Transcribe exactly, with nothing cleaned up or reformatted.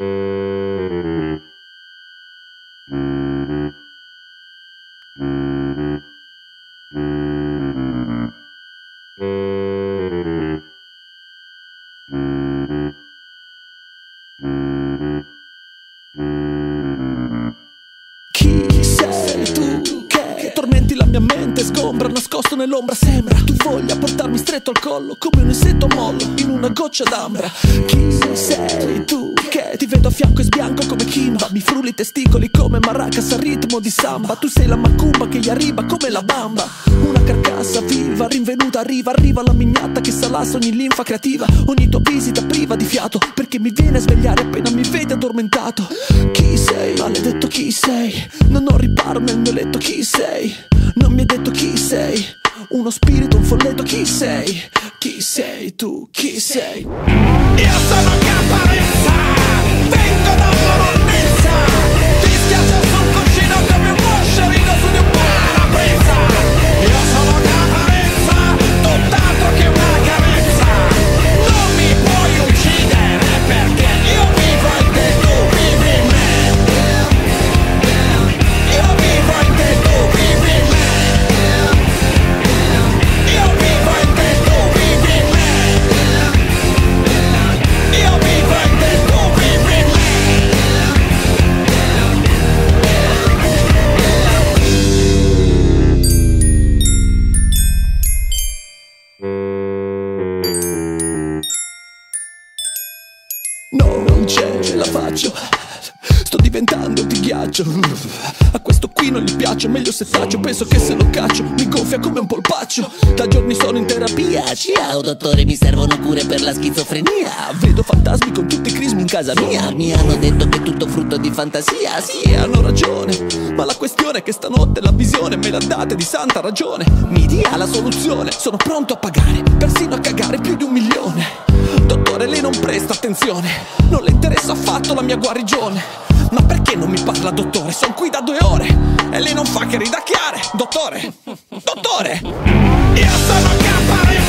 Chi sei tu che tormenti la mia mente, sgombra, nascosto nell'ombra, sembra tu voglia portarmi stretto al collo come un insetto mollo in una goccia d'ambra. Chi sei tu che ti vedo a fianco e sbianco come Kimba, mi frulli i testicoli come maracas a ritmo di samba. Tu sei la macumba che gli arriva come la bamba, una carcassa viva, rinvenuta, arriva, arriva la mignatta che salassa ogni linfa creativa. Ogni tua visita priva di fiato, perché mi viene a svegliare appena mi vedi addormentato. Chi sei, maledetto chi sei? Non ho riparo nel mio letto, chi sei? Non mi hai detto chi sei? Uno spirito, un folletto, chi sei? Chi sei tu, chi sei? Io sono Caparezza, vengo da Florenza, ti schiaccio sul cuscino come un moscerino su di un parabrezza. Io sono Caparezza, tutt'altro che una carezza. Non mi puoi uccidere perché io vivo in te, tu vivi in me. Io vivo in te, tu vivi in me. Io vivo in te, tu vivi in me. Io vivo in te, tu vivi in me. No, non ce la faccio, sto diventando di ghiaccio. A questo qui non gli piace, meglio se taccio. Penso che se lo caccio mi gonfia come un polpaccio. Da giorni sono in terapia. Ciao dottore, mi servono cure per la schizofrenia. Vedo fantasmi con tutti i crismi in casa mia. Mi hanno detto che è tutto frutto di fantasia. Sì, hanno ragione, ma la questione è che stanotte la visione me la date di santa ragione. Mi dia la soluzione, sono pronto a pagare, persino a cagare più di un milione. Dottore, lei non presta attenzione, non le interessa affatto la mia guarigione. Ma perché non mi parla, dottore? Sono qui da due ore e lei non fa che ridacchiare. Dottore, dottore, Io sono Caparezza.